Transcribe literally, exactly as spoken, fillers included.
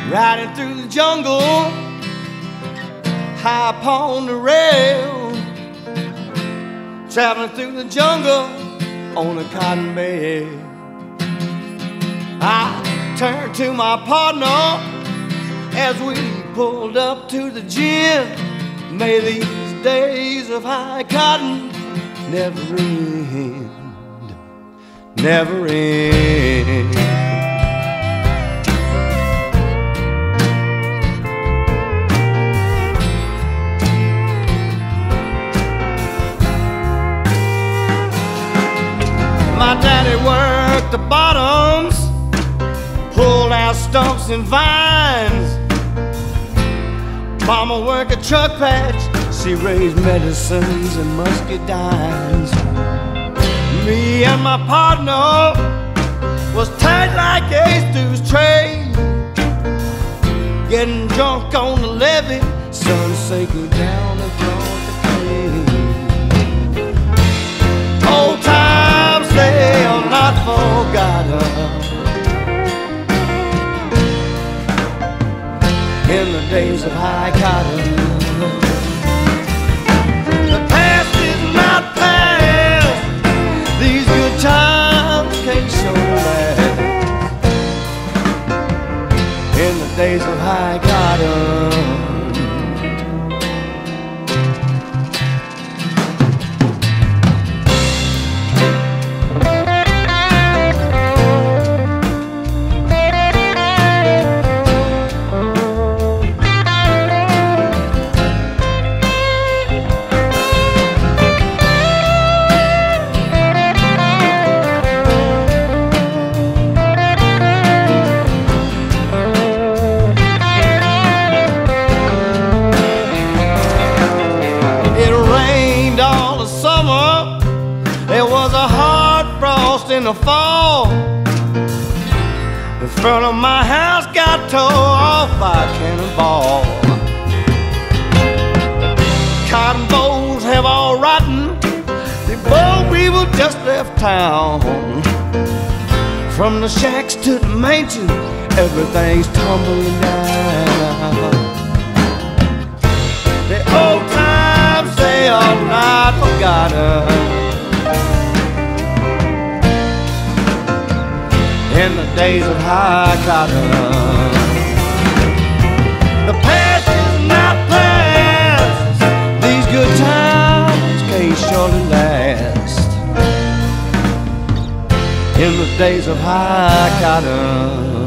riding through the jungle, high upon the rail, traveling through the jungle on a cotton bale. I turned to my partner as we pulled up to the gym. May these days of high cotton never end, never end. My daddy worked the bottoms, pulled out stumps and vines. Mama worked a truck patch, she raised medicines and muscadines. Me and my partner was tight like Ace Through's train, getting drunk on the levee, sun sinking down across the plain. Old times, they are not forgotten. In the days of high cotton, the past is not past. These good times can't show last. In the days of high cotton. There was a hard frost in the fall. The front of my house got tore off by a cannonball. Cotton bolls have all rotten. The boll weevil just left town. From the shacks to the mansion, everything's tumbling down. The old times, they are not forgotten. In the days of high cotton, the past is not past. These good times can't surely last. In the days of high cotton.